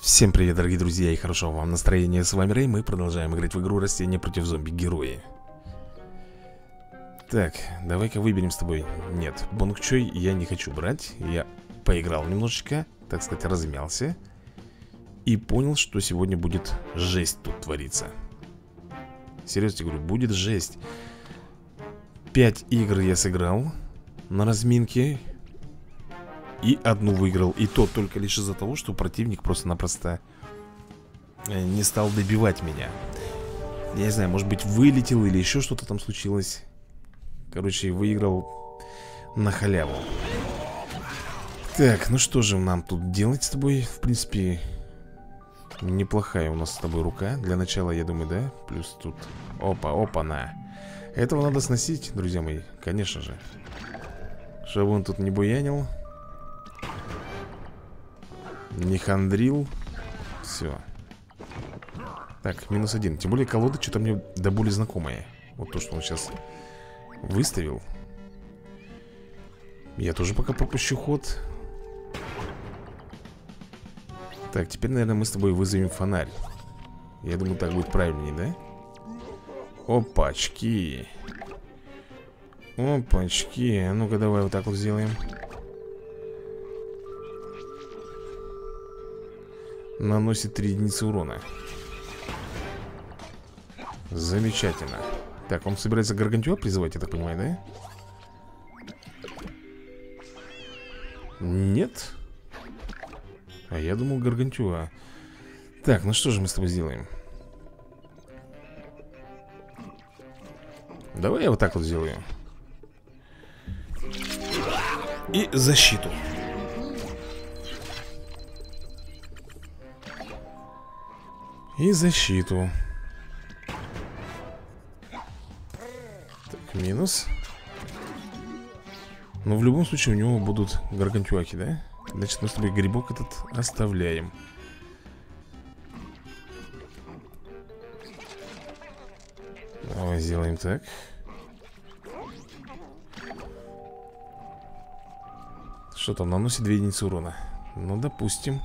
Всем привет, дорогие друзья, и хорошего вам настроения. С вами Рэй, мы продолжаем играть в игру Растения против зомби-герои. Так, давай-ка выберем с тобой. Нет, Бонгчой я не хочу брать. Я поиграл немножечко, так сказать, размялся и понял, что сегодня будет жесть тут твориться. Серьезно тебе говорю, будет жесть. 5 игр я сыграл на разминке и одну выиграл. И то только лишь из-за того, что противник просто-напросто не стал добивать меня. Я не знаю, может быть вылетел или еще что-то там случилось. Короче, выиграл на халяву. Так, ну что же нам тут делать с тобой? В принципе, неплохая у нас с тобой рука. Для начала, я думаю, да? Плюс тут, опа-на. Этого надо сносить, друзья мои, конечно же. Чтобы он тут не буянил, не хандрил. Все. Так, -1. Тем более колода что-то мне до боли знакомая. Вот то, что он сейчас выставил. Я тоже пока пропущу ход. Так, теперь, наверное, мы с тобой вызовем фонарь. Я думаю, так будет правильнее, да? Опачки. Опачки. А ну-ка, давай вот так вот сделаем. Наносит 3 единицы урона. Замечательно. Так, он собирается Гаргантюа призывать, я так понимаю, да? Нет. А я думал Гаргантюа. Так, ну что же мы с тобой сделаем? Давай я вот так вот сделаю. И защиту. И защиту. Так, минус. Но в любом случае у него будут гаргантюаки, да? Значит, мы с тобой грибок этот оставляем. Давай сделаем так. Что там, наносит 2 единицы урона. Ну, допустим.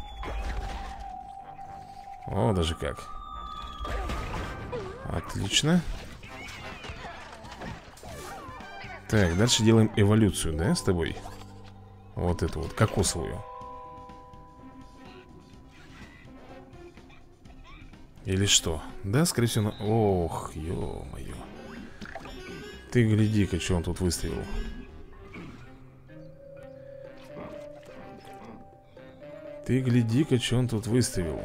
О, даже как. Отлично. Так, дальше делаем эволюцию, да, с тобой? Вот эту вот, кокосовую. Или что? Да, скорее всего, ох, ё-моё. Ты гляди-ка, что он тут выставил. Ты гляди-ка, что он тут выставил.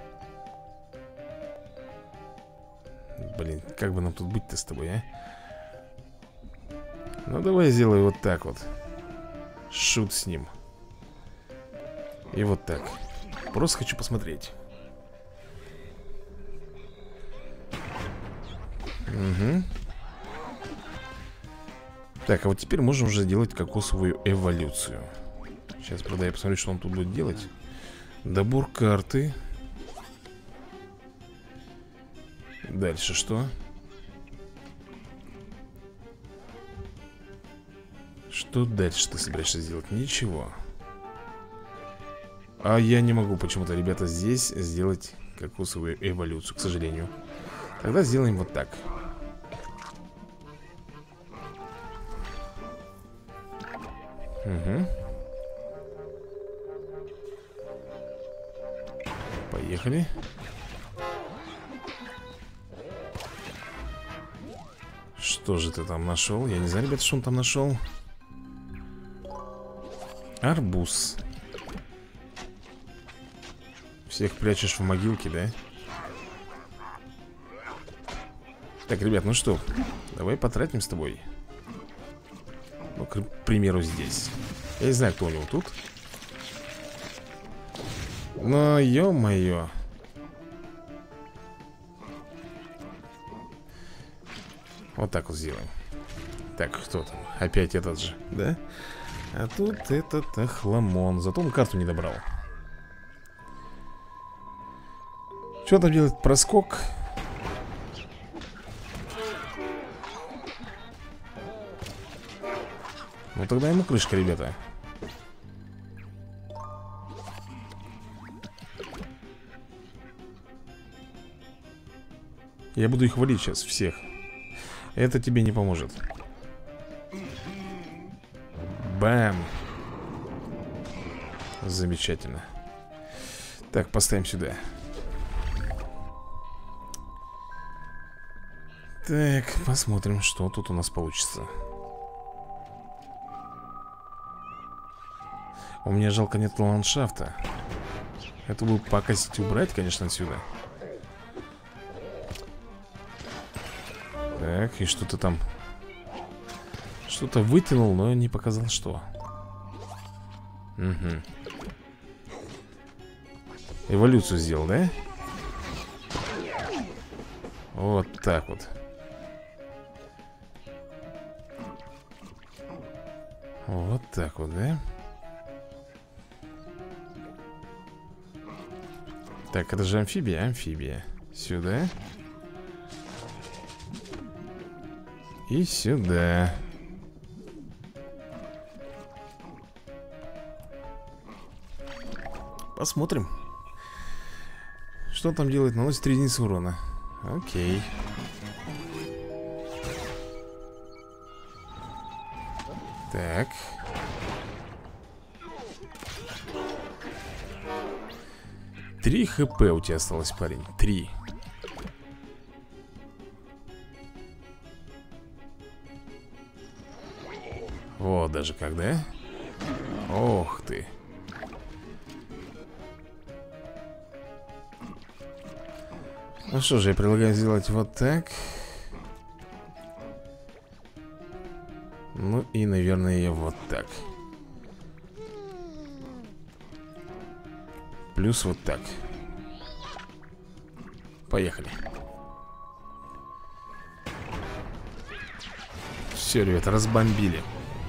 Блин, как бы нам тут быть-то с тобой, а? Ну, давай сделай вот так вот. Шут с ним. И вот так. Просто хочу посмотреть. Угу. Так, а вот теперь можем уже делать кокосовую эволюцию. Сейчас, правда, я посмотрю, что он тут будет делать. Добор карты. Дальше что? Что дальше ты собираешься сделать? Ничего. А я не могу почему-то, ребята, здесь сделать кокосовую эволюцию, к сожалению. Тогда сделаем вот так. Угу. Поехали. Что же ты там нашел? Я не знаю, ребята, что он там нашел. Арбуз. Всех прячешь в могилке, да? Так, ребят, ну что, давай потратим с тобой. Ну, к примеру, здесь. Я не знаю, кто у него тут. Но, ё-моё. Вот так вот сделаем. Так, кто там? Опять этот же, да? А тут этот охламон. Зато он карту не добрал. Что там делать? Проскок. Ну тогда ему крышка, ребята. Я буду их валить сейчас, всех. Это тебе не поможет. Бам. Замечательно. Так, поставим сюда. Так, посмотрим, что тут у нас получится. У меня жалко нет ландшафта. Это бы пакость убрать, конечно, отсюда. Так, и что-то там. Что-то вытянул, но не показал, что. Угу. Эволюцию сделал, да? Вот так вот. Вот так вот, да? Так, это же амфибия, амфибия. Сюда. И сюда. Посмотрим. Что он там делает? Наносит 3 единицы урона. Окей. Так. Три хп у тебя осталось, парень. 3. Вот даже как, да? Ох ты. Ну что же, я предлагаю сделать вот так. Ну и, наверное, вот так. Плюс вот так. Поехали. Все, ребята, разбомбили.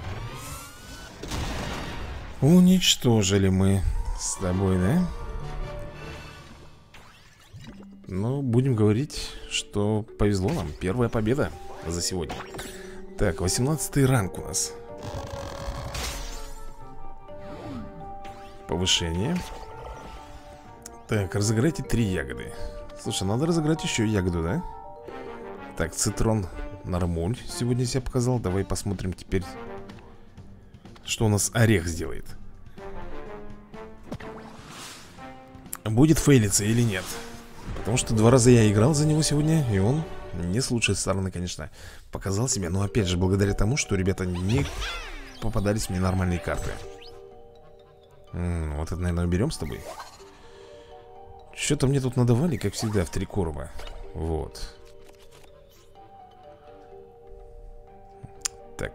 Уничтожили мы с тобой, да? Ну, будем говорить, что повезло нам. Первая победа за сегодня. Так, 18-й ранг у нас. Повышение. Так, разыграйте 3 ягоды. Слушай, надо разыграть еще ягоду, да? Так, цитрон нормуль сегодня себя показал. Давай посмотрим теперь, что у нас орех сделает. Будет фейлиться или нет? Потому что 2 раза я играл за него сегодня, и он не с лучшей стороны, конечно, показал себя. Но опять же, благодаря тому, что, ребята, не попадались мне нормальные карты. Вот это, наверное, уберем с тобой. Что-то мне тут надавали, как всегда, в 3 короба. Вот. Так.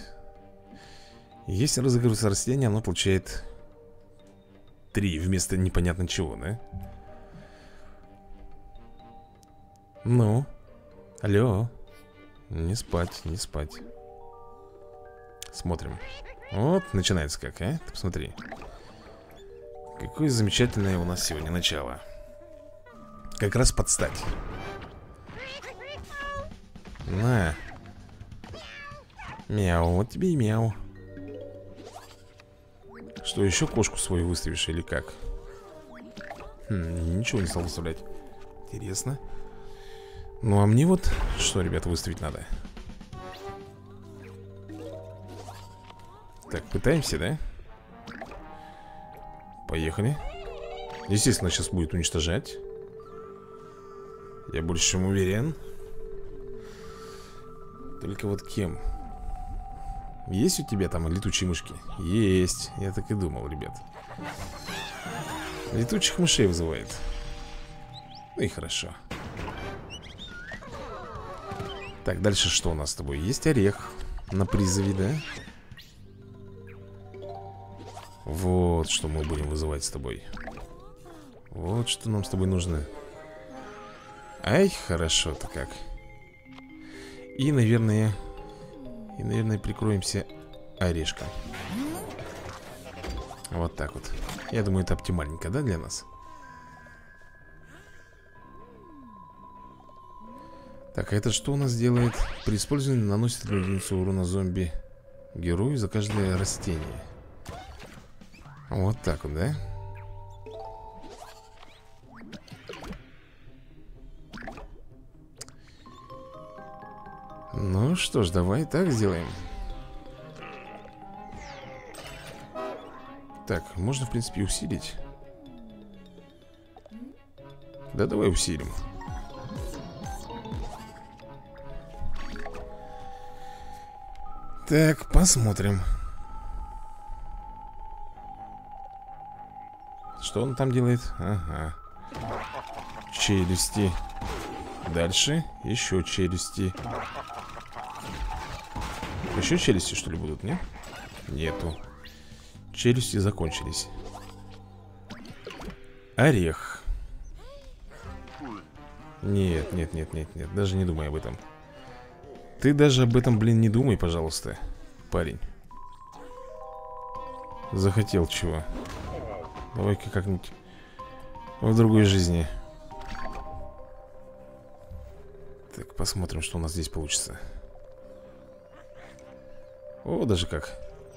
Если разыгрывается растение, оно получает 3 вместо непонятно чего, да? Ну. Алло. Не спать, не спать. Смотрим. Вот, начинается как, а? Ты посмотри. Какое замечательное у нас сегодня начало. Как раз под стать. На. Мяу, вот тебе и мяу. Что, еще кошку свою выставишь или как? Ничего не стал выставлять. Интересно. Ну а мне вот что, ребята, выставить надо. Так, пытаемся, да? Поехали. Естественно, сейчас будет уничтожать. Я больше чем уверен. Только вот кем? Есть у тебя там летучие мышки? Есть, я так и думал, ребят. Летучих мышей вызывает. Ну и хорошо. Так, дальше что у нас с тобой? Есть орех на призове, да? Вот что мы будем вызывать с тобой. Вот что нам с тобой нужно. Ай, хорошо-то как. И, наверное, прикроемся орешком. Вот так вот. Я думаю, это оптимальненько, да, для нас? Так, а это что у нас делает? При использовании наносит единицу урона зомби герою за каждое растение. Вот так вот, да? Ну что ж, давай так сделаем. Так, можно, в принципе, усилить. Да, давай усилим. Так, посмотрим. Что он там делает? Ага. Челюсти. Дальше еще челюсти. Еще челюсти, что ли, будут, нет? Нету. Челюсти закончились. Орех. Нет, нет, нет, нет, нет. Даже не думай об этом. Ты даже об этом, блин, не думай, пожалуйста, парень. Захотел чего? Давай-ка как-нибудь в другой жизни. Так, посмотрим, что у нас здесь получится. О, даже как.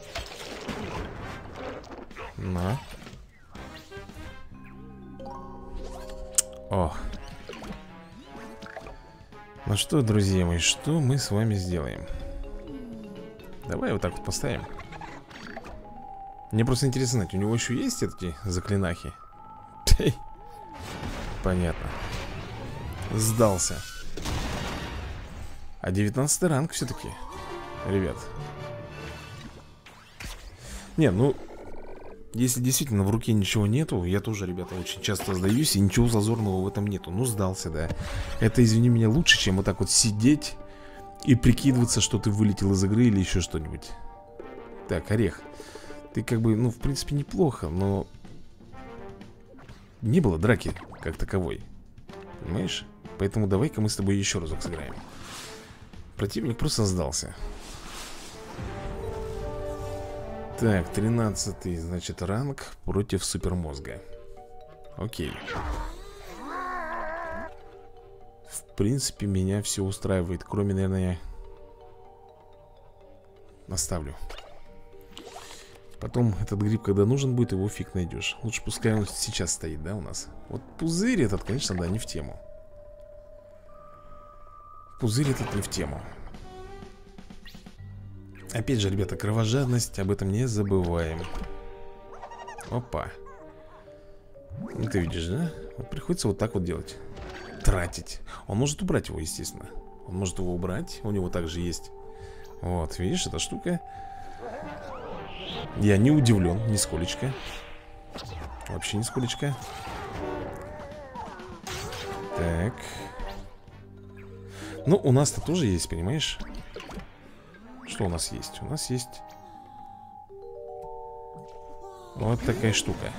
На. О. Ну что, друзья мои, что мы с вами сделаем? Давай вот так вот поставим. Мне просто интересно знать, у него еще есть эти заклинахи? Понятно. Сдался. А 19 ранг все-таки, ребят. Не, ну, если действительно в руке ничего нету, я тоже, ребята, очень часто сдаюсь, и ничего зазорного в этом нету. Ну, сдался, да. Это, извини меня, лучше, чем вот так вот сидеть и прикидываться, что ты вылетел из игры или еще что-нибудь. Так, Орех. Ты как бы, ну, в принципе, неплохо, но не было драки как таковой. Понимаешь? Поэтому давай-ка мы с тобой еще разок сыграем. Противник просто сдался. Так, 13-й, значит, ранг против супермозга. Окей. В принципе, меня все устраивает. Кроме, наверное, оставлю. Потом этот гриб, когда нужен будет, его фиг найдешь. Лучше пускай он сейчас стоит, да, у нас. Вот пузырь этот, конечно, да, не в тему. Пузырь этот не в тему. Опять же, ребята, кровожадность, об этом не забываем. Опа. Ну, ты видишь, да? Вот приходится вот так вот делать. Тратить. Он может убрать его, естественно. Он может его убрать. У него также есть. Вот, видишь, эта штука. Я не удивлен, нисколечко. Вообще нисколечко. Так. Ну, у нас-то тоже есть, понимаешь? Что у нас есть? У нас есть вот такая штука.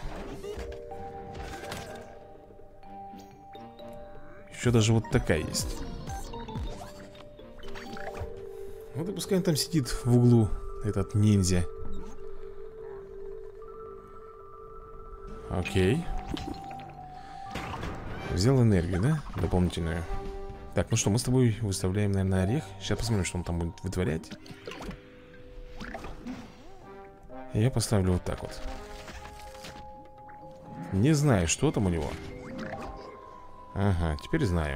Еще даже вот такая есть. Вот и пускай он там сидит в углу, этот ниндзя. Окей. Взял энергию, да? Дополнительную. Так, ну что, мы с тобой выставляем, наверное, орех. Сейчас посмотрим, что он там будет вытворять. Я поставлю вот так вот. Не знаю, что там у него. Ага, теперь знаю.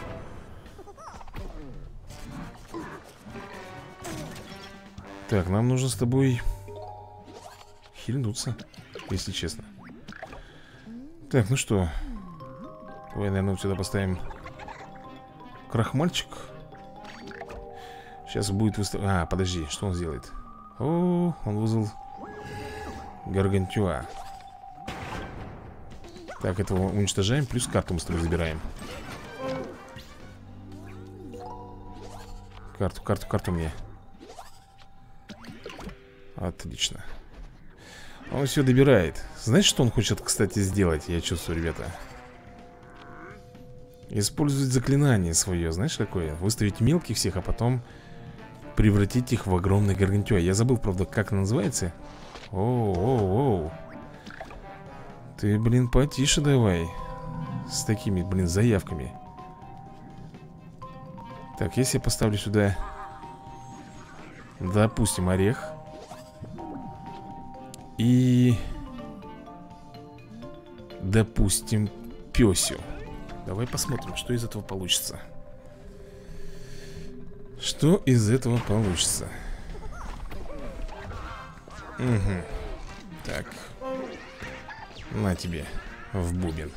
Так, нам нужно с тобой хильнуться, если честно. Так, ну что, давай, наверное, вот сюда поставим крахмальчик. Сейчас будет выставлять. А, подожди, что он сделает? О, он вызвал Гаргантюа. Так, этого уничтожаем. Плюс карту мы с тобой забираем. Карту мне. Отлично. Он все добирает. Знаешь, что он хочет, кстати, сделать? Я чувствую, ребята. Использовать заклинание свое. Знаешь, какое? Выставить мелких всех, а потом превратить их в огромный гаргантюа. Я забыл, правда, как она называется. Оу. Ты, блин, потише давай. С такими, блин, заявками. Так, если я поставлю сюда, допустим, орех. И, допустим, пёсю. Давай посмотрим, что из этого получится. Что из этого получится? Угу. Так. На тебе. В бубен.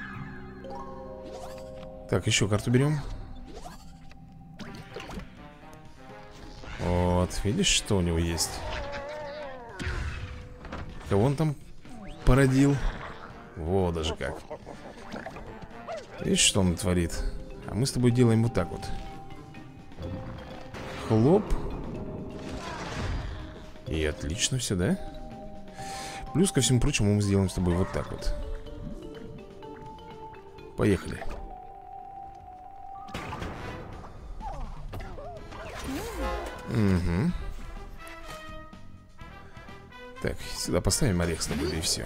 Так, еще карту берем. Вот, видишь, что у него есть? Кого он там породил? Во, даже как. Видишь, что он творит? А мы с тобой делаем вот так вот. Хлоп. И отлично все, да? Плюс ко всему прочему мы сделаем с тобой вот так вот. Поехали. Угу. Так, сюда поставим орех с тобой, да и все.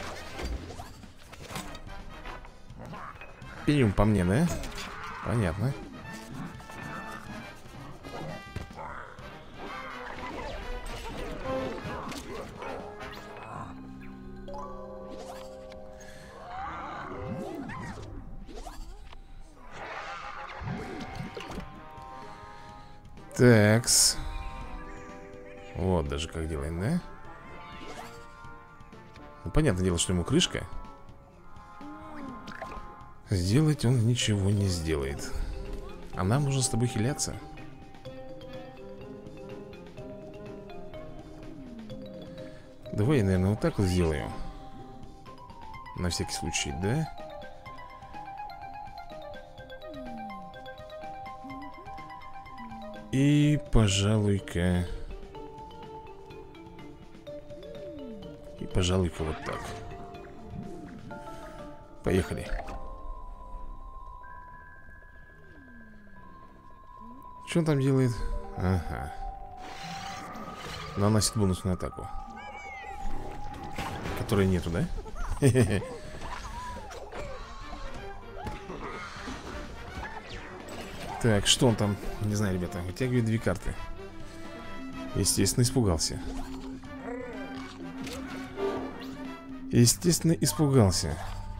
Пьем по мне, да? Понятно. Такс. Вот даже как делаем, да? Ну, понятное дело, что ему крышка. Сделать он ничего не сделает. А нам нужно с тобой хиляться. Давай я, наверное, вот так вот сделаю. На всякий случай, да? И, пожалуй-ка... вот так. Поехали. Что он там делает? Ага. Наносит бонусную атаку. Которой нету, да? Так, что он там? Не знаю, ребята. Вытягивает 2 карты. Естественно, испугался. Естественно, испугался.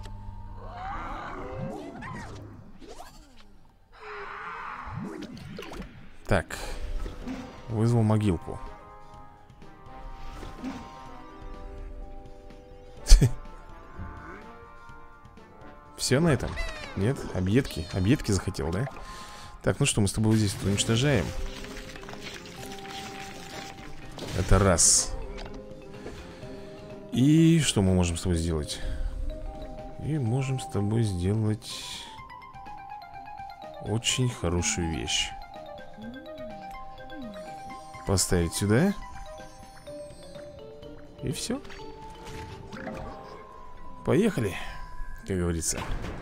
Так. Вызвал могилку. Все на этом? Нет? Объедки? Объедки захотел, да? Так, ну что, мы с тобой здесь уничтожаем. Это раз. И что мы можем с тобой сделать? И можем с тобой сделать очень хорошую вещь. Поставить сюда. И все. Поехали, как говорится.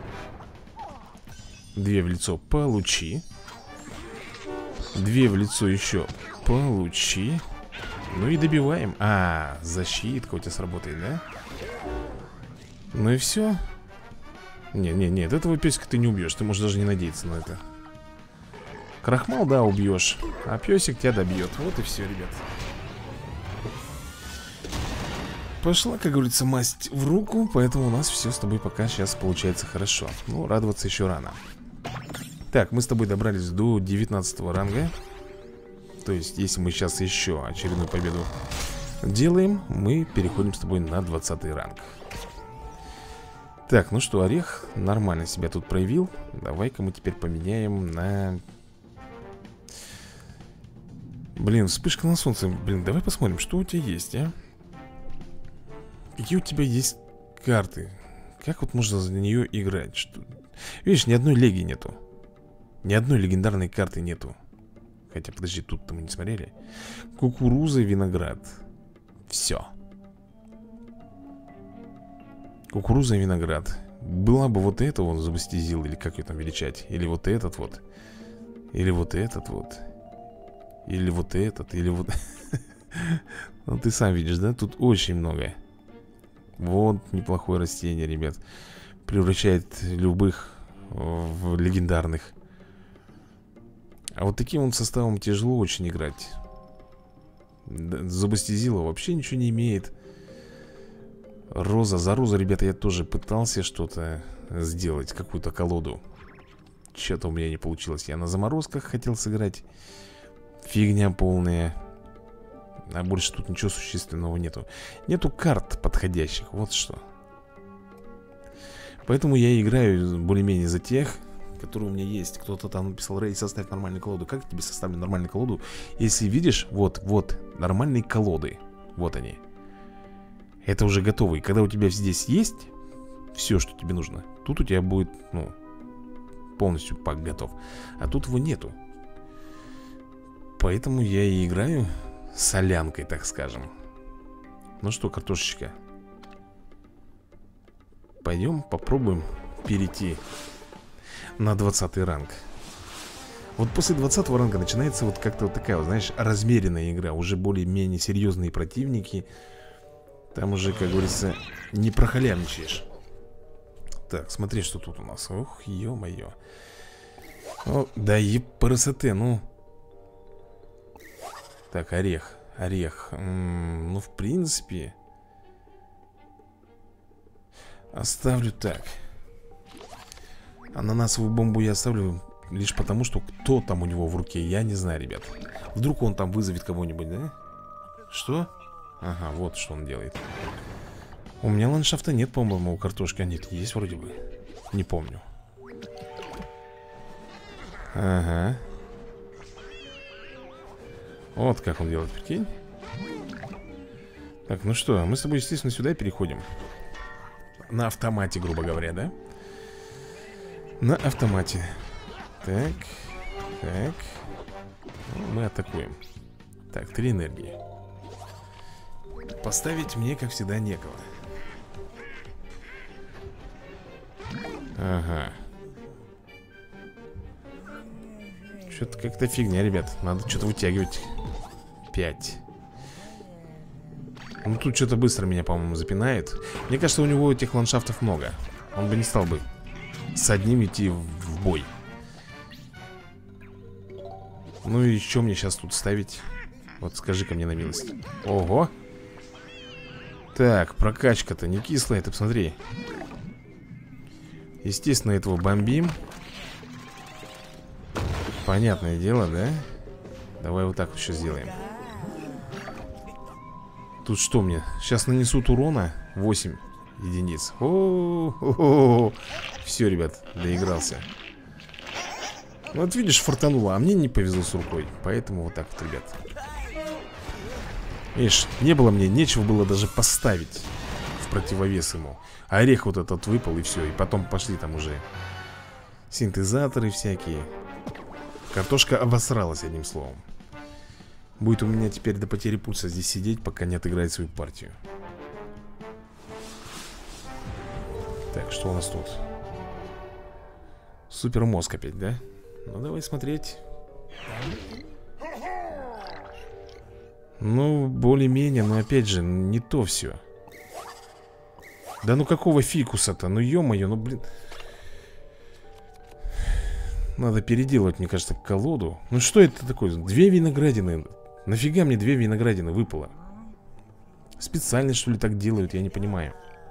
2 в лицо получи. 2 в лицо еще получи. Ну и добиваем. А, защитка у тебя сработает, да? Ну и все. Нет, этого песика ты не убьешь. Ты можешь даже не надеяться на это. Крахмал, да, убьешь. А песик тебя добьет. Вот и все, ребят. Пошла, как говорится, масть в руку. Поэтому у нас все с тобой пока сейчас получается хорошо. Ну, радоваться еще рано. Так, мы с тобой добрались до 19 ранга. То есть, если мы сейчас еще очередную победу делаем, мы переходим с тобой на 20 ранг. Так, ну что, орех нормально себя тут проявил. Давай-ка мы теперь поменяем на... Блин, вспышка на солнце. Блин, давай посмотрим, что у тебя есть, а? Какие у тебя есть карты? Как вот можно за нее играть? Что... Видишь, ни одной леги нету. Ни одной легендарной карты нету. Хотя, подожди, тут-то мы не смотрели. Кукуруза, виноград. Все. Кукуруза и виноград. Была бы вот это вот забастизил, или как ее там величать. Или вот этот вот. Или вот этот вот. Или вот этот, или вот... Ну ты сам видишь, да? Тут очень много. Вот неплохое растение, ребят. Превращает любых в легендарных. А вот таким вот составом тяжело очень играть. Забастизила вообще ничего не имеет. Роза, за розу, ребята, я тоже пытался что-то сделать, какую-то колоду. Что-то у меня не получилось. Я на заморозках хотел сыграть. Фигня полная. А больше тут ничего существенного нету. Нету карт подходящих, вот что. Поэтому я играю более-менее за тех, которые у меня есть. Кто-то там написал: Рэй, составь нормальную колоду. Как тебе составлю нормальную колоду? Если видишь, вот, нормальные колоды. Вот они. Это уже готовые. Когда у тебя здесь есть все, что тебе нужно, тут у тебя будет, ну, полностью пак готов. А тут его нету. Поэтому я и играю солянкой, так скажем. Ну что, картошечка, пойдем попробуем перейти на 20 ранг. Вот после 20 ранга начинается вот как-то вот такая, вот, знаешь, размеренная игра. Уже более-менее серьезные противники. Там уже, как говорится, не прохалявничаешь. Так, смотри, что тут у нас. Ох, ё-моё. О, да епрст, ну. Так, орех. Ну, в принципе, оставлю так. Ананасовую бомбу я оставлю лишь потому, что кто там у него в руке, я не знаю, ребят. Вдруг он там вызовет кого-нибудь, да? Что? Ага, вот что он делает. У меня ландшафта нет, по-моему, у картошки. А нет, есть вроде бы. Не помню. Ага. Вот как он делает, прикинь. Так, ну что, мы с тобой, естественно, сюда переходим. На автомате, грубо говоря, да? На автомате. Так. Ну, мы атакуем. Так, 3 энергии. Поставить мне, как всегда, некого. Ага. Что-то как-то фигня, ребят. Надо что-то вытягивать. 5. Ну тут что-то быстро меня, по-моему, запинает. Мне кажется, у него этих ландшафтов много. Он бы не стал бы с одним идти в бой. Ну и что мне сейчас тут ставить? Вот скажи-ка мне на милость. Ого. Так, прокачка-то не кислая, ты посмотри. Естественно, этого бомбим. Понятное дело, да? Давай вот так вот сейчас сделаем. Тут что мне? Сейчас нанесут урона 8 единиц. О-о-о-о. Все, ребят, доигрался. Вот видишь, фартануло, а мне не повезло с рукой. Поэтому вот так вот, ребят. Видишь, не было мне, нечего было даже поставить в противовес ему. Орех вот этот выпал и все. И потом пошли там уже синтезаторы всякие. Картошка обосралась, одним словом. Будет у меня теперь до потери пульса здесь сидеть, пока не отыграет свою партию. Так, что у нас тут? Супермозг опять, да? Ну, давай смотреть. Ну, более-менее, но опять же, не то все. Да ну какого фикуса-то? Ну, ё-моё, ну, блин. Надо переделать, мне кажется, колоду. Ну, что это такое? 2 виноградины. Нафига мне 2 виноградины выпало? Специально, что ли, так делают? Я не понимаю.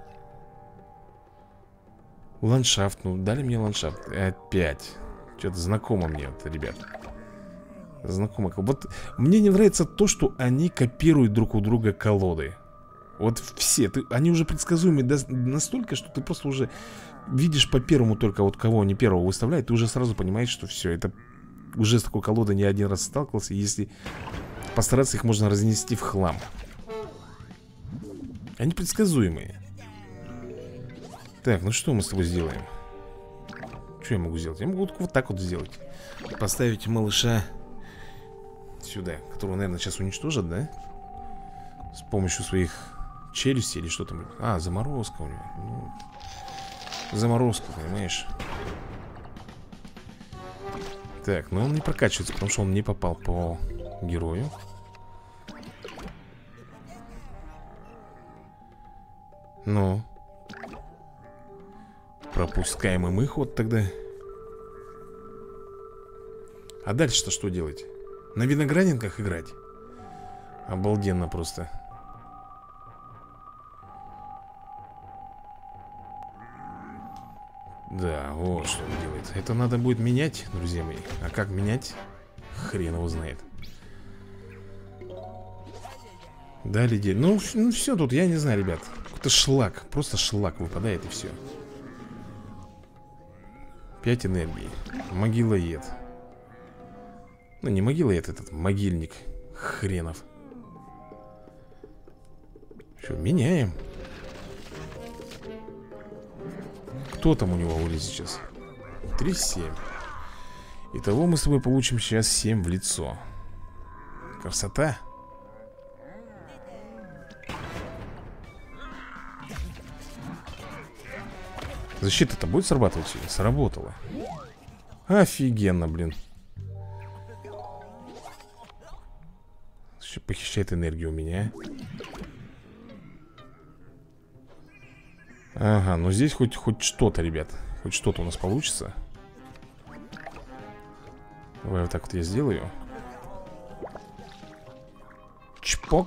Ландшафт, ну, дали мне ландшафт. Опять. Что-то знакомо мне, вот, ребят. Знакомо. Вот мне не нравится то, что они копируют друг у друга колоды. Вот все. Они уже предсказуемы настолько, что ты просто уже видишь по первому только вот кого они первого выставляют. Ты уже сразу понимаешь, что все. Это уже с такой колодой не один раз сталкивался. Если постараться, их можно разнести в хлам. Они предсказуемые. Так, ну что мы с тобой сделаем? Что я могу сделать? Я могу вот так вот сделать. Поставить малыша сюда, которого, наверное, сейчас уничтожат, да? С помощью своих челюстей или что там. А, заморозка у него. Ну, заморозка, понимаешь? Так, но он не прокачивается, потому что он не попал по герою. Ну, пропускаем им их ход тогда. А дальше-то что делать? На виноградинках играть? Обалденно просто. Да, вот что он делает. Это надо будет менять, друзья мои. А как менять? Хрен его знает. Далее дель. Ну все тут, я не знаю, ребят. Какой-то шлак, просто шлак выпадает и все. 5 энергии. Могилоед. Ну не могилоед, этот могильник хренов. Что, меняем. Кто там у него улиц сейчас? 3-7. Итого мы с тобой получим сейчас 7 в лицо. Красота. Защита-то будет срабатывать? Сработала. Офигенно, блин. Еще похищает энергию у меня. Ага, ну здесь хоть что-то, ребят. Хоть что-то у нас получится. Давай вот так вот я сделаю. Чпок.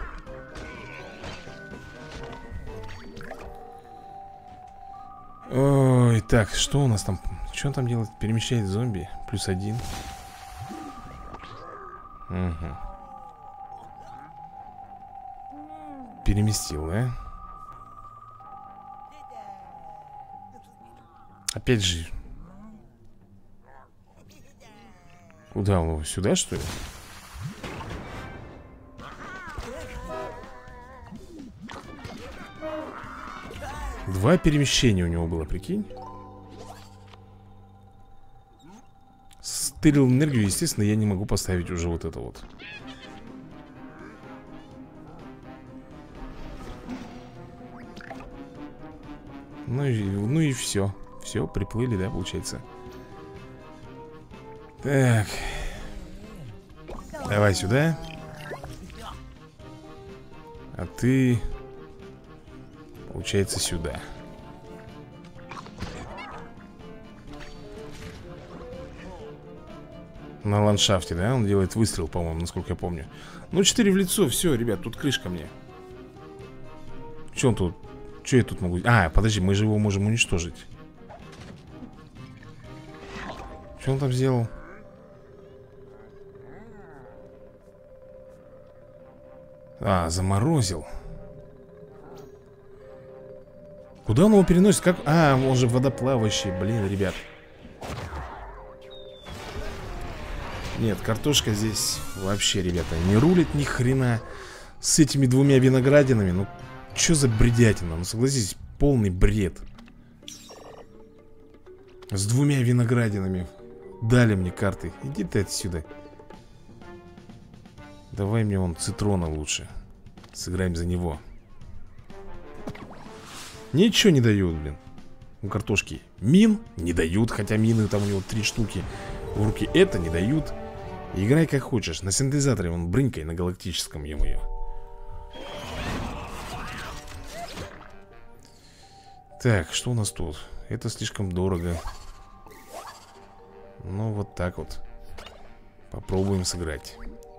Ой, так, что у нас там? Что он там делает? Перемещает зомби. +1. Угу. Переместил, да? Опять же. Куда он? Сюда, что ли? Два перемещения у него было, прикинь. Стырил энергию, естественно, я не могу поставить уже вот это вот. Ну и все. Все, приплыли, да, получается. Так. Давай сюда. А ты... Получается, сюда. На ландшафте, да? Он делает выстрел, по-моему, насколько я помню. Ну, 4 в лицо, все, ребят, тут крышка мне. Че он тут? Че я тут могу... А, подожди, мы же его можем уничтожить. Что он там сделал? А, заморозил. Куда он его переносит? Как... А, он же водоплавающий, блин, ребят. Нет, картошка здесь вообще, ребята, не рулит ни хрена. С этими двумя виноградинами. Ну, что за бредятина? Ну, согласитесь, полный бред. С двумя виноградинами. Дали мне карты. Иди ты отсюда. Давай мне вон цитрона лучше. Сыграем за него. Ничего не дают, блин. У картошки мин не дают. Хотя мины там у него 3 штуки в руки. Это не дают. Играй как хочешь. На синтезаторе вон брынкой на галактическом, ё-моё. Так, что у нас тут? Это слишком дорого. Ну, вот так вот. Попробуем сыграть.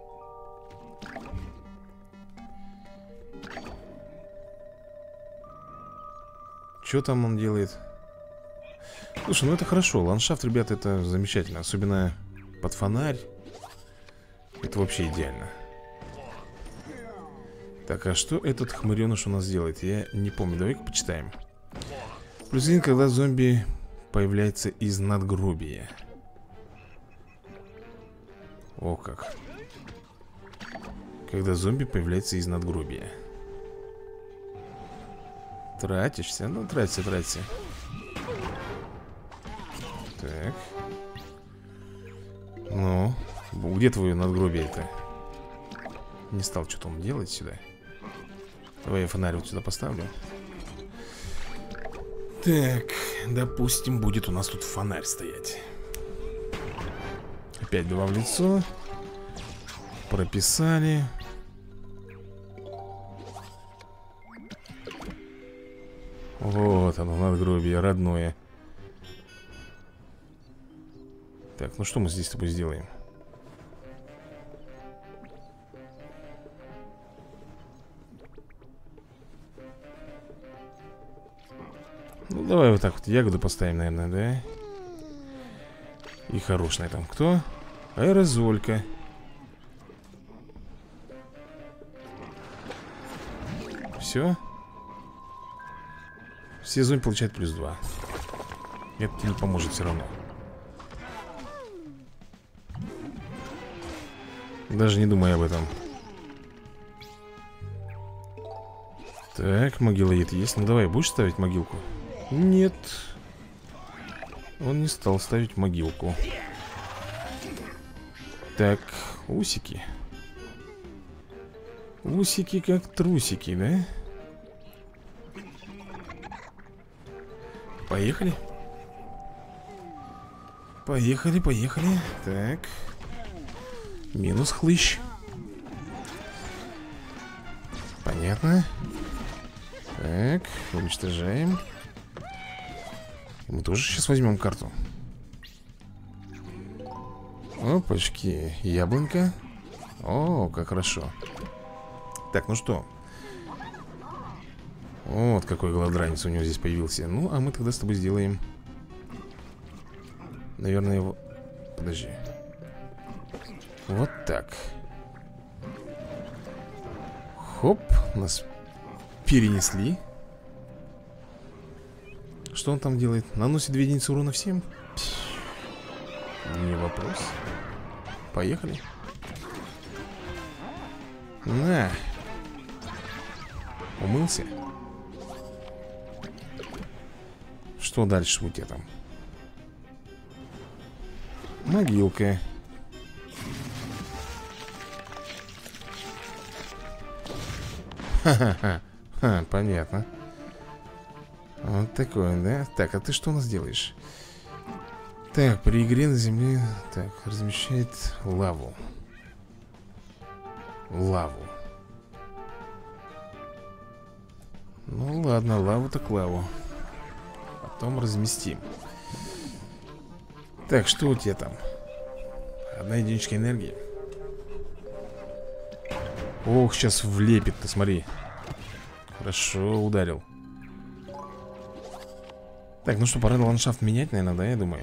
Что там он делает? Слушай, ну это хорошо. Ландшафт, ребята, это замечательно. Особенно под фонарь. Это вообще идеально. Так, а что этот хмыреныш у нас делает? Я не помню. Давай-ка почитаем. +1, когда зомби появляется из надгробия. О как. Когда зомби появляется из надгробия. Тратишься? Ну, траться. Так. Ну, где твое надгробие-то? Не стал что-то он делать сюда. Давай я фонарь вот сюда поставлю. Так, допустим, будет у нас тут фонарь стоять. Опять 2 в лицо. Прописали. Вот оно, надгробие родное. Так, ну что мы здесь с тобой сделаем? Ну, давай вот так вот ягоду поставим, наверное, да? И хорош на этом. Кто? Аэрозолька. Все. Все зомби получают +2. Это не поможет все равно. Даже не думай об этом. Так, могилоед есть. Ну давай, будешь ставить могилку? Нет. Он не стал ставить могилку. Так, усики. Усики как трусики, да? Поехали. Поехали, поехали. Так. Минус хлыщ. Понятно. Так, уничтожаем. Мы тоже сейчас возьмем карту. Опачки, яблонька. О, как хорошо. Так, ну что? Вот какой голодранец у него здесь появился. Ну, а мы тогда с тобой сделаем, наверное, его... Подожди. Вот так. Хоп, нас перенесли. Что он там делает? Наносит 2 единицы урона всем? Не вопрос. Поехали. На. Умылся. Что дальше у тебя там? Могилка. Ха-ха-ха. Понятно. Вот такое, да? Так, а ты что у нас делаешь? Так, при игре на земле... Так, размещает лаву. Лаву. Ну ладно, лаву так лаву. Потом разместим. Так, что у тебя там? 1 единичка энергии. Ох, сейчас влепит, ты смотри. Хорошо, ударил. Так, ну что, пора ландшафт менять, наверное, да, я думаю.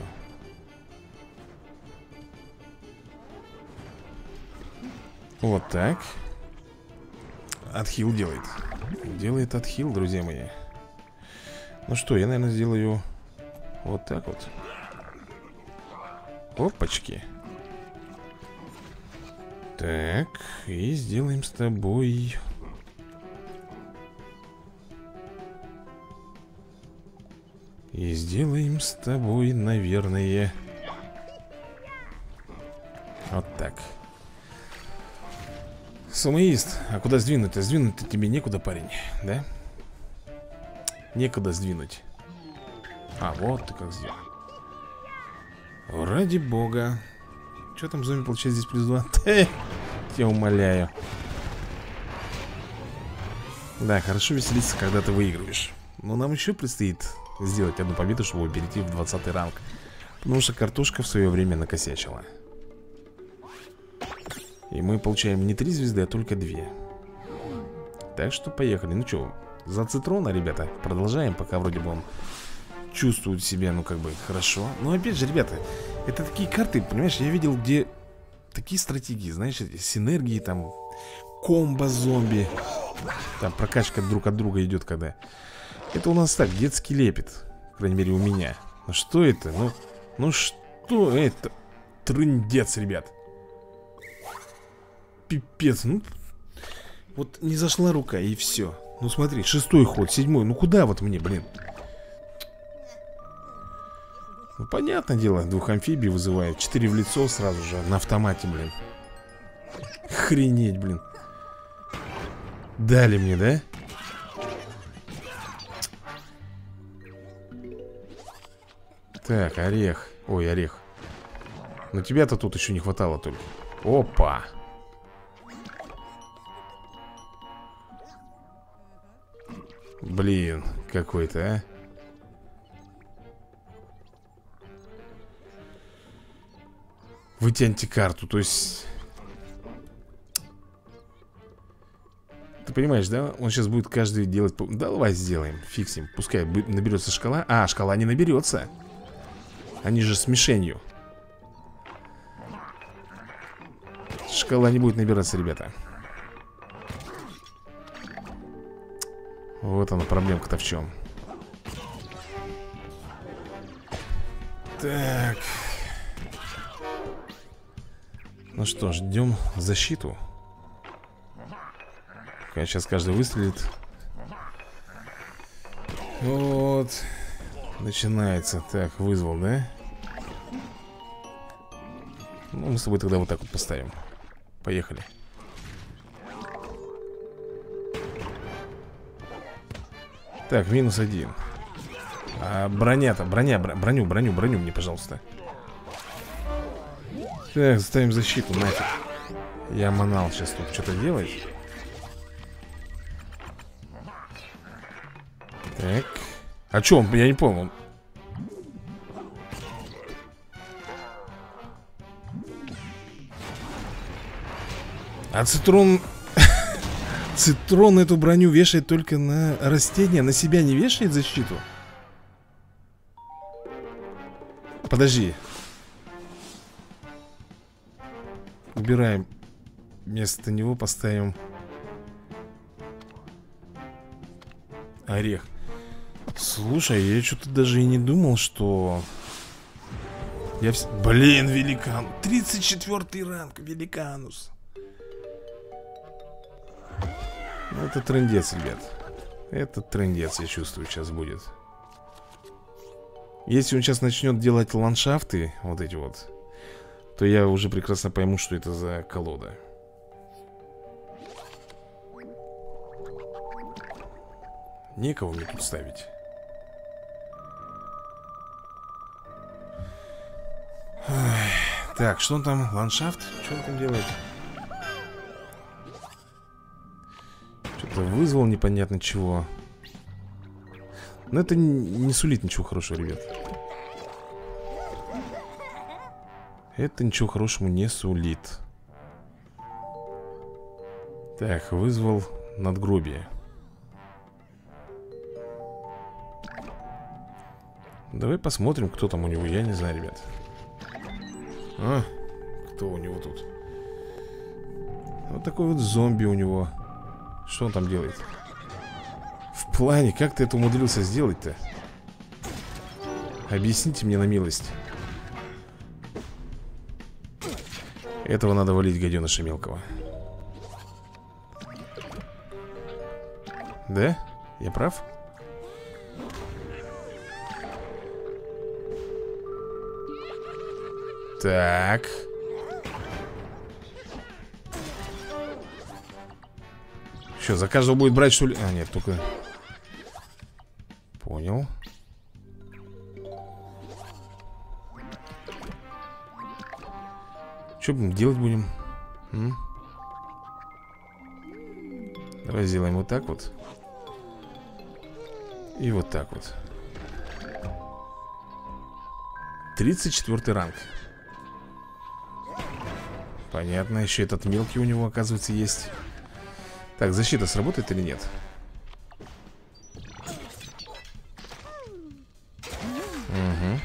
Вот так. Отхил делает. Делает отхил, друзья мои. Ну что, я, наверное, сделаю вот так вот. Опачки. Так, и сделаем с тобой... И сделаем с тобой, наверное, вот так. Самоист, а куда сдвинуть? А сдвинуть-то тебе некуда, парень, да? Некуда сдвинуть. А, вот ты как сделал. Ради бога. Что там зомби получает здесь +2? Я умоляю. Да, хорошо веселиться, когда ты выигрываешь. Но нам еще предстоит сделать одну победу, чтобы перейти в 20 ранг. Потому что картошка в свое время накосячила. И мы получаем не 3 звезды, а только 2. Так что поехали. Ну что, за Цитрона, ребята, продолжаем. Пока вроде бы он чувствует себя, ну как бы, хорошо. Но опять же, ребята, это такие карты, понимаешь, я видел, где такие стратегии, знаешь, синергии, там, комбо-зомби. Там прокачка друг от друга идет, когда... Это у нас так, детский лепет. По крайней мере, у меня. Ну что это? Ну что это? Трындец, ребят. Пипец, ну. Вот не зашла рука и все. Ну смотри, 6-й ход, 7-й. Ну куда вот мне, блин? Ну понятное дело, 2 амфибий вызывает. 4 в лицо сразу же, на автомате, блин. Охренеть, блин. Дали мне, да? Так, орех. Ой, орех. Но тебя-то тут еще не хватало только. Опа. Блин, какой-то, а. Вытяните карту, то есть... понимаешь, да? Он сейчас будет каждый делать... Давай сделаем, фиксим. Пускай наберется шкала. А, шкала не наберется. Они же с мишенью. Шкала не будет набираться, ребята. Вот она, проблемка-то в чем. Так. Ну что, ждем защиту. Сейчас каждый выстрелит. Вот. Начинается. Так, вызвал, да? Ну, мы с тобой тогда вот так вот поставим. Поехали. Так, -1. А броню мне, пожалуйста. Так, ставим защиту, нафиг. Я манал сейчас тут что-то делает. Так. А чё он? Я не понял. А Цитрон... Цитрон эту броню вешает только на растения. На себя не вешает защиту? Подожди. Убираем. Вместо него поставим орех. Слушай, я что-то даже и не думал, что... Блин, великан. 34-й ранг, великанус. Ну, это трындец, ребят. Это трындец, я чувствую, сейчас будет. Если он сейчас начнет делать ландшафты, вот эти вот, то я уже прекрасно пойму, что это за колода. Некого мне тут ставить. Так, что он там? Ландшафт? Что он там делает? Что-то вызвал непонятно чего. Но это не сулит ничего хорошего, ребят. Это ничего хорошему не сулит. Так, вызвал надгробие. Давай посмотрим, кто там у него. Я не знаю, ребят. А, кто у него тут? Вот такой вот зомби у него. Что он там делает? В плане, как ты это умудрился сделать-то? Объясните мне на милость. Этого надо валить, гаденыша мелкого. Да? Я прав? Так. Что, за каждого будет брать, что ли? А, нет, только... Понял. Что делать будем? Давай сделаем вот так вот. И вот так вот. 34-й ранг. Понятно, еще этот мелкий у него, оказывается, есть. Так, защита сработает или нет? Угу.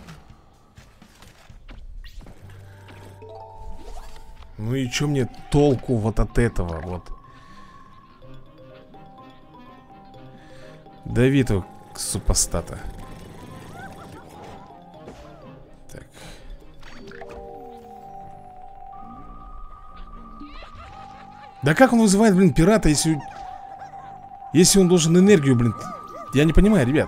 Ну и что мне толку вот от этого вот? Дави этого супостата. Так. Да как он вызывает, блин, пирата, если он должен энергию, блин? Я не понимаю, ребят.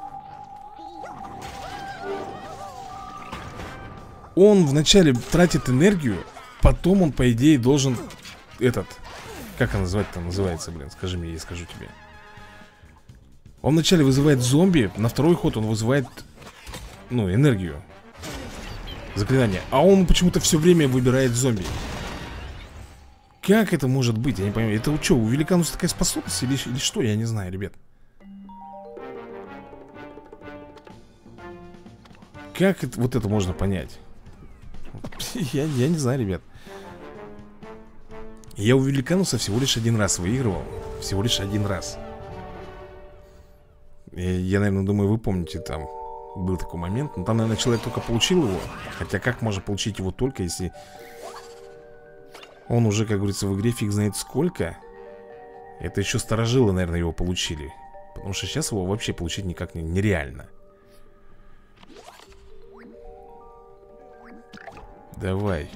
Он вначале тратит энергию, потом он, по идее, должен этот... Как он назвать-то называется, блин? Скажи мне, я скажу тебе. Он вначале вызывает зомби, на второй ход он вызывает, ну, энергию. Заклинание. А он почему-то все время выбирает зомби. Как это может быть? Я не понимаю. Это что, у великануса такая способность или что? Я не знаю, ребят. Как это, вот это можно понять? Я не знаю, ребят. Я у великануса всего лишь один раз выигрывал. Всего лишь один раз. Я, наверное, думаю, вы помните, там был такой момент. Но там, наверное, человек только получил его. Хотя как можно получить его только, если он уже, как говорится, в игре фиг знает сколько. Это еще старожилы, наверное, его получили. Потому что сейчас его вообще получить никак нереально. Давай.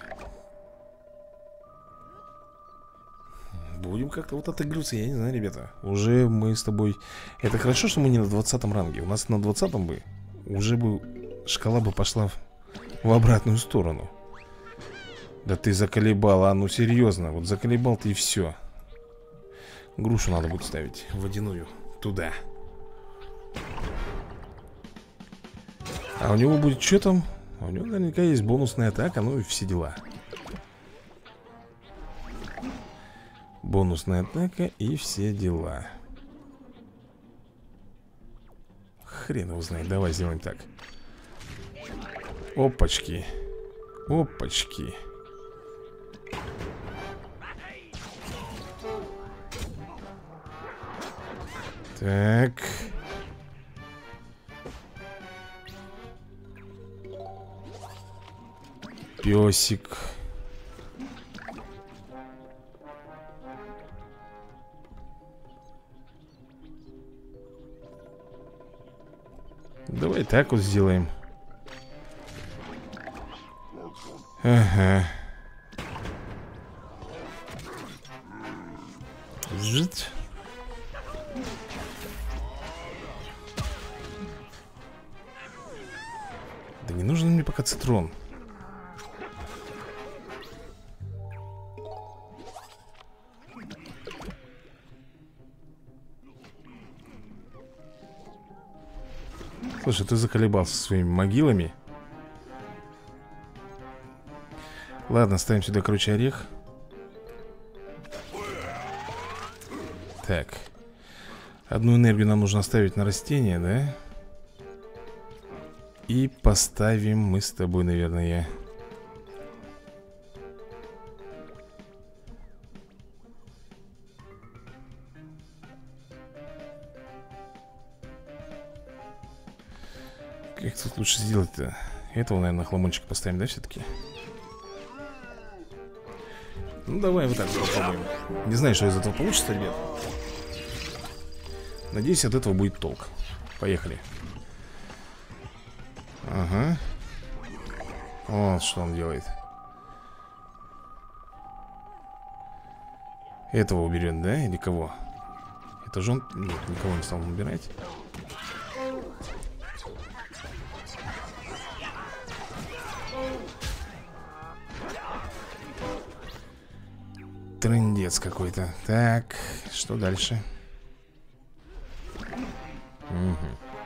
Будем как-то вот отыгрываться, я не знаю, ребята. Уже мы с тобой... Это хорошо, что мы не на 20-м ранге. У нас на 20-м бы уже бы шкала бы пошла в обратную сторону. Да ты заколебал, а ну серьезно. Вот заколебал ты и все. Грушу надо будет ставить водяную туда. А у него будет что там? У него наверняка есть бонусная атака, ну и все дела. Бонусная атака и все дела. Хрен его знает, давай сделаем так. Опачки. Опачки. Так. Песик. Давай так вот сделаем. Ага. Жить. Да не нужен мне пока цитрон. Слушай, ты заколебался своими могилами. Ладно, ставим сюда, короче, орех. Так. Одну энергию нам нужно оставить на растение, да? И поставим мы с тобой, наверное. Как тут лучше сделать-то? Этого, наверное, хламончик поставим, да, все-таки? Ну, давай вот так попробуем. Не знаю, что из этого получится, ребят. Надеюсь, от этого будет толк. Поехали. Ага. Вот что он делает. Этого уберет, да? Или кого? Это же он... Нет, никого не стал убирать. Трындец какой-то. Так, что дальше? Угу.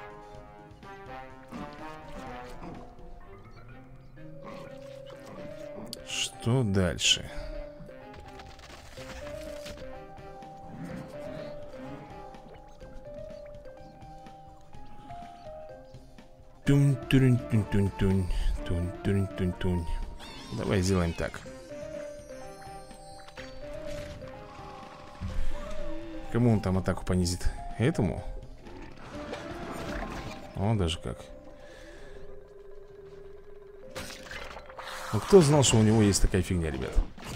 Что дальше? Тунь-тунь-тунь-тунь-тунь. Тунь-тунь-тунь-тунь. Давай сделаем так. Кому он там атаку понизит? Этому? О, даже как. Ну, кто знал, что у него есть такая фигня, ребят?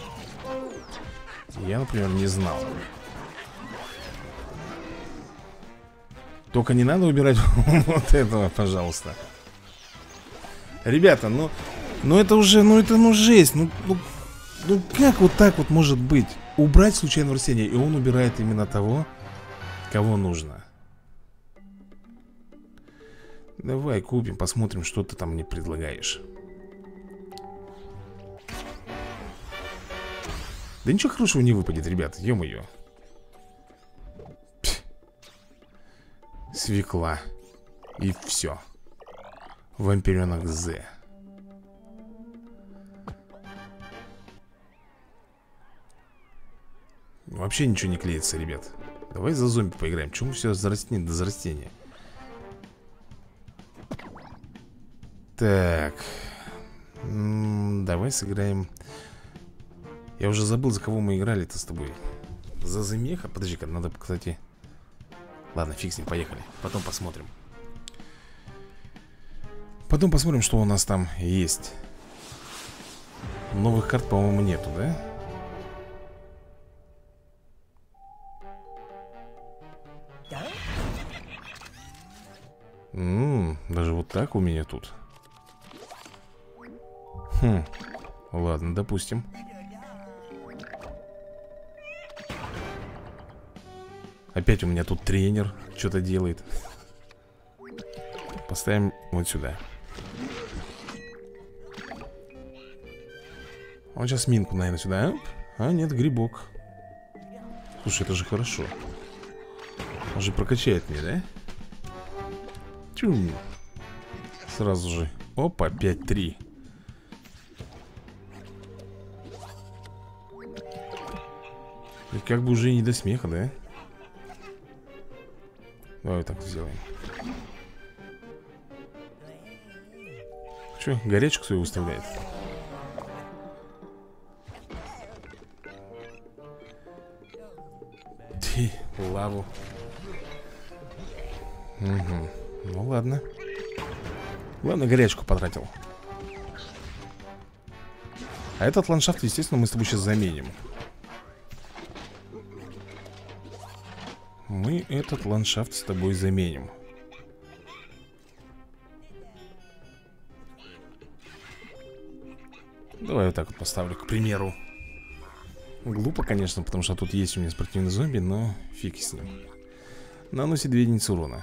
Я, например, не знал. Только не надо убирать вот этого, пожалуйста. Ребята, ну это уже, ну жесть. Ну как вот так вот может быть? Убрать случайное растение, и он убирает именно того, кого нужно. Давай купим, посмотрим, что ты там мне предлагаешь. Да ничего хорошего не выпадет, ребят, ё-моё. Свекла. И все. Вампиренок З. Вообще ничего не клеится, ребят. Давай за зомби поиграем. Чему все за растение, да за растение? Так. Давай сыграем. Я уже забыл, за кого мы играли-то с тобой. За замеха? Подожди-ка, надо, кстати... Ладно, фиг с ним, поехали. Потом посмотрим. Потом посмотрим, что у нас там есть. Новых карт, по-моему, нету, да? Даже вот так у меня тут. Ладно, допустим. Опять у меня тут тренер что-то делает. Поставим вот сюда. Он сейчас минку, наверное, сюда. А, нет, грибок. Слушай, это же хорошо. Он же прокачает меня, да? Тюм. Сразу же. Опа, 5-3. И как бы уже не до смеха, да? Давай так сделаем. Че, горячку свою выставляет? Ти, лаву. Угу. Ну ладно. Ладно, горячку потратил. А этот ландшафт, естественно, мы с тобой сейчас заменим. Мы этот ландшафт с тобой заменим. Давай вот так вот поставлю, к примеру. Глупо, конечно, потому что тут есть у меня спортивный зомби, но фиг с ним. Наносит 2 единицы урона.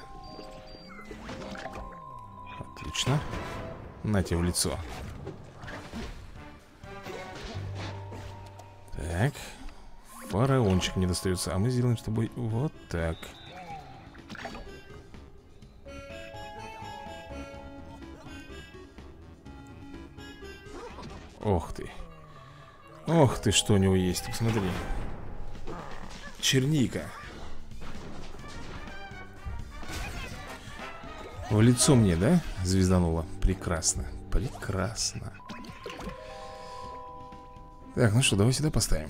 Отлично. На тебе в лицо. Так. Фараончик не достается. А мы сделаем с тобой вот так. Ох ты. Ох ты, что у него есть. Посмотри. Черника. В лицо мне, да? Звезданула. Прекрасно. Прекрасно. Так, ну что, давай сюда поставим.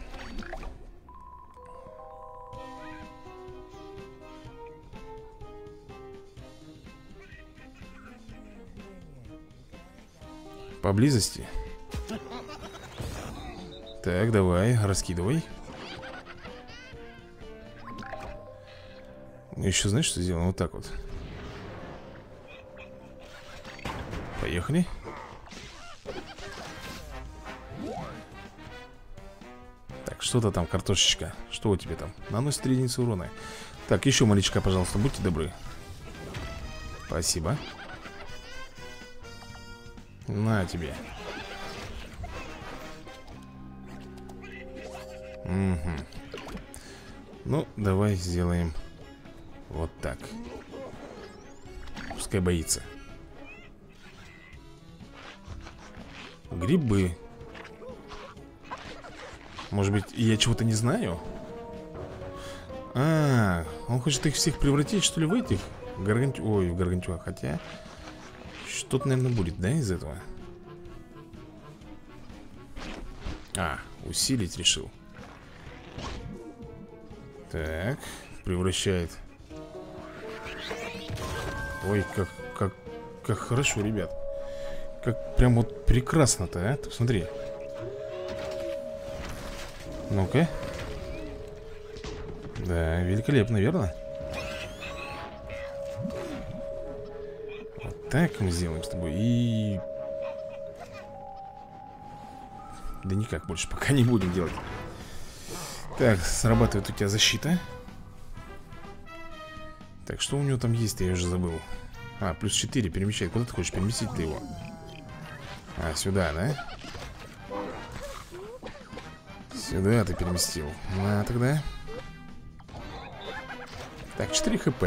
Поблизости. Так, давай, раскидывай. Ну, еще знаешь, что сделаем? Вот так вот. Поехали. Так, что-то там, картошечка. Что у тебя там? Наносит 3 единицы урона. Так, еще малечка, пожалуйста, будьте добры. Спасибо. На тебе. Угу. Ну, давай сделаем вот так. Пускай боится. Грибы. Может быть, я чего-то не знаю? А, он хочет их всех превратить, что ли, в этих? Ой, в гаргантюа. Хотя что-то, наверное, будет, да, из этого? А, усилить решил. Так, превращает. Ой, как хорошо, ребят. Как прям вот прекрасно-то, а? Ты посмотри. Ну-ка. Да, великолепно, верно? Вот так мы сделаем с тобой. И... Да никак больше пока не будем делать. Так, срабатывает у тебя защита. Так, что у него там есть, я уже забыл. А, плюс 4 перемещает. Куда ты хочешь переместить ты его? А, сюда, да? Сюда ты переместил. На, тогда. Так, 4 хп.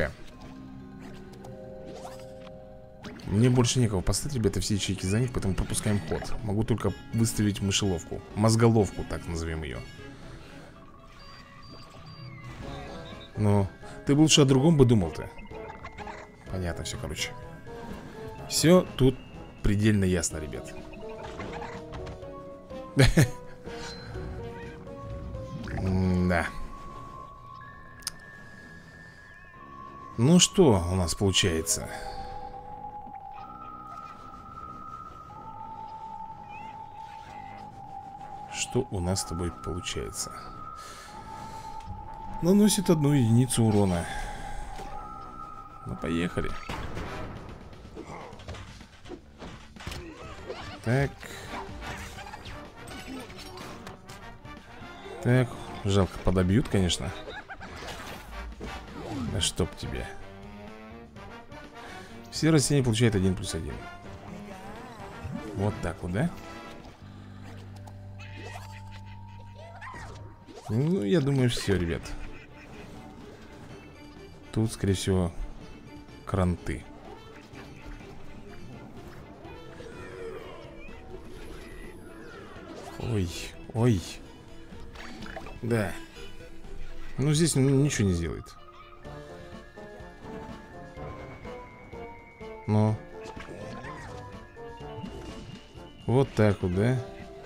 Мне больше некого поставить, ребята, все ячейки заняты, поэтому пропускаем ход. Могу только выставить мышеловку. Мозголовку, так назовем ее. Ну, ты бы лучше о другом бы думал-то. Понятно все, короче. Все тут предельно ясно, ребят. Да. Ну что у нас получается? Что у нас с тобой получается? Наносит 1 единицу урона. Ну, поехали. Так. Так, жалко, подобьют, конечно. Да чтоб тебе. Все растения получают 1+1. Вот так вот, да? Ну, я думаю, все, ребят. Тут, скорее всего, кранты. Ой, ой. Да. Ну, здесь ничего не сделает. Ну. Вот так вот, да?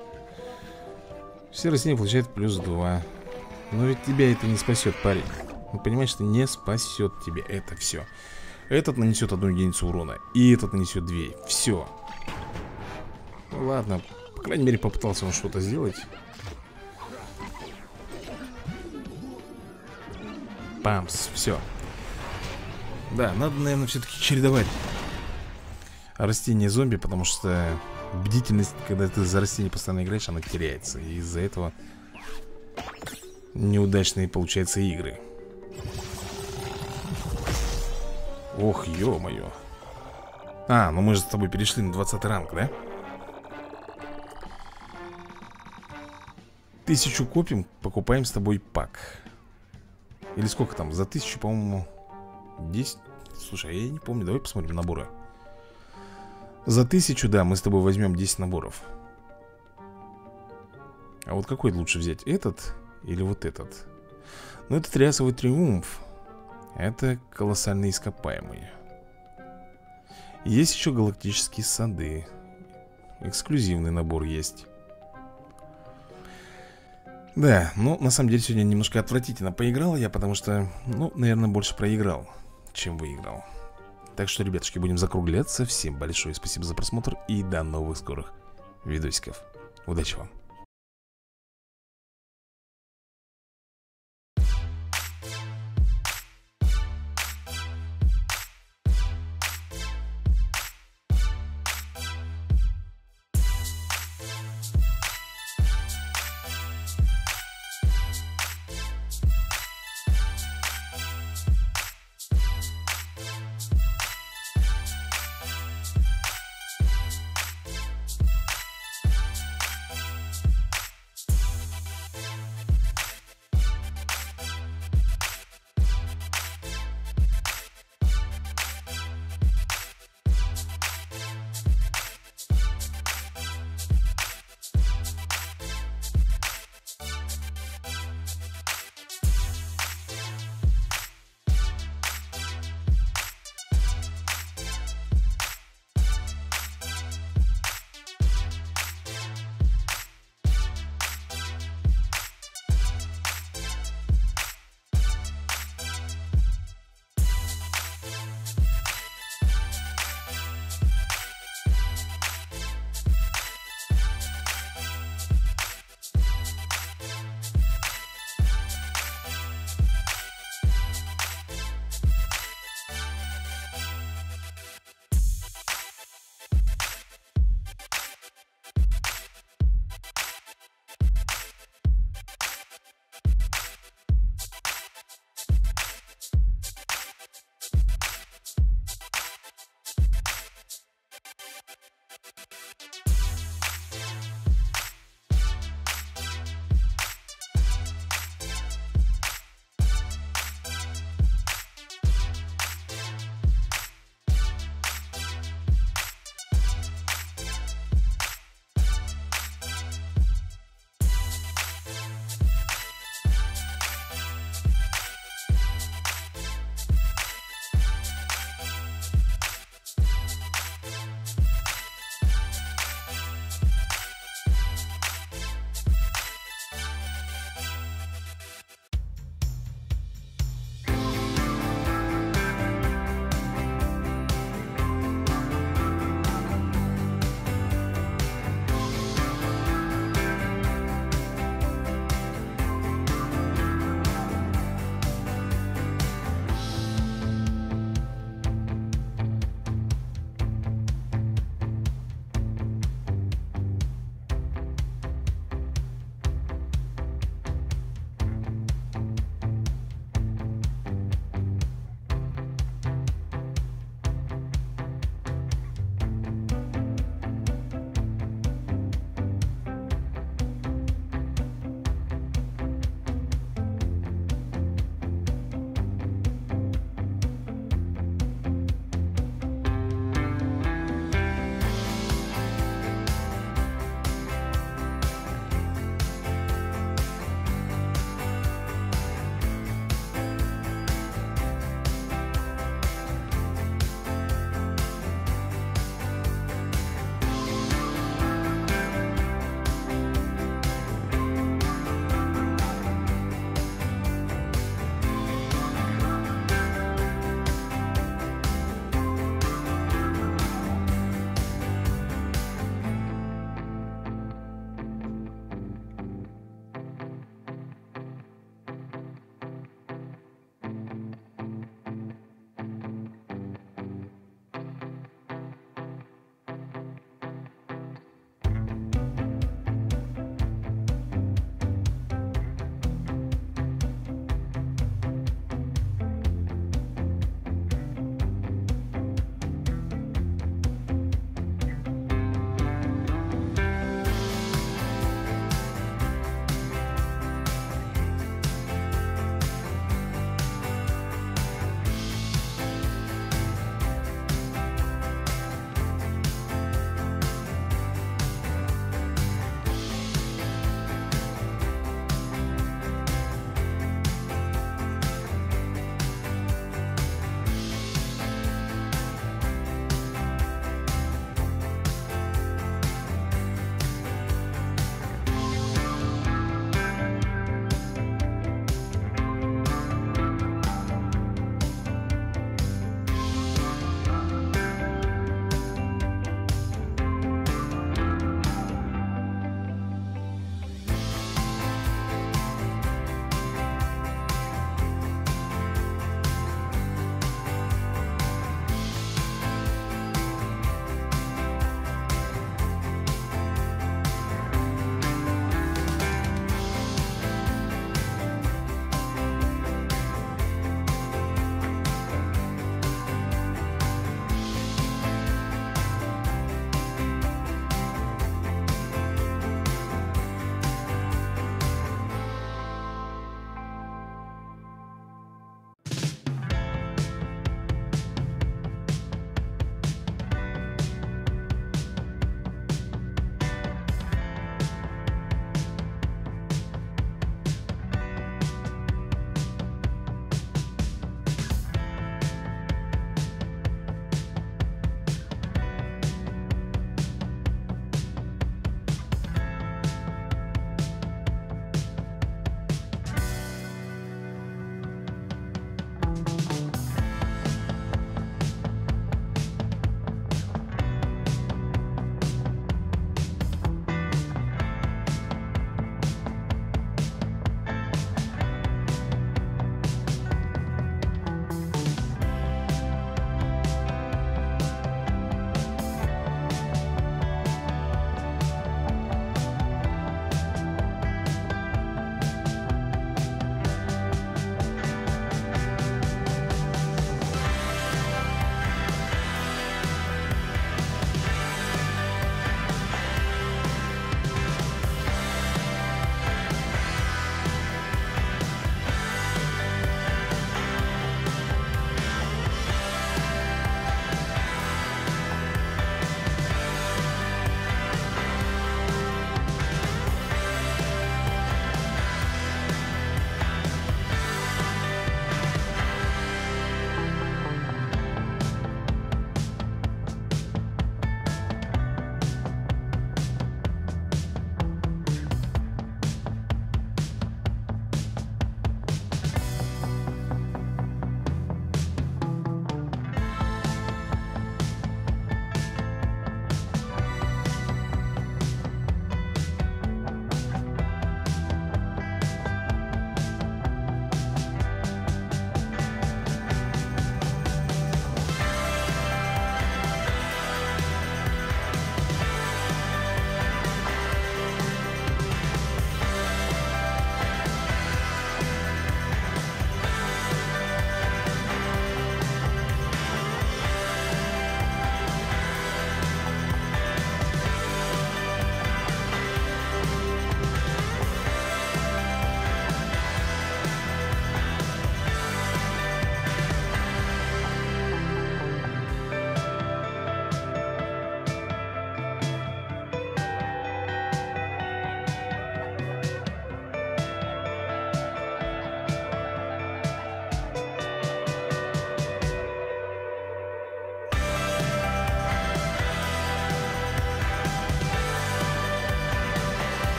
Все растения получают +2. Но ведь тебя это не спасет, парень. Ну, понимаешь, что не спасет тебя это все. Этот нанесет 1 единицу урона. И этот нанесет 2. Все. Ну, ладно. По крайней мере, попытался он что-то сделать. Памс, все. Да, надо, наверное, все-таки чередовать растения зомби, потому что бдительность, когда ты за растение постоянно играешь, она теряется. И из-за этого неудачные получаются игры. Ох, ё-моё. А, ну мы же с тобой перешли на 20 ранг, да? 1000 копим, покупаем с тобой пак. Или сколько там? За 1000, по-моему, 10. Слушай, я не помню, давай посмотрим наборы. За 1000, да, мы с тобой возьмем 10 наборов. А вот какой лучше взять? Этот или вот этот? Ну, это Триасовый триумф. Это колоссальные ископаемые. Есть еще галактические сады. Эксклюзивный набор есть. Да, ну, на самом деле, сегодня немножко отвратительно поиграл я, потому что, ну, наверное, больше проиграл, чем выиграл. Так что, ребятушки, будем закругляться. Всем большое спасибо за просмотр и до новых скорых видосиков. Удачи вам!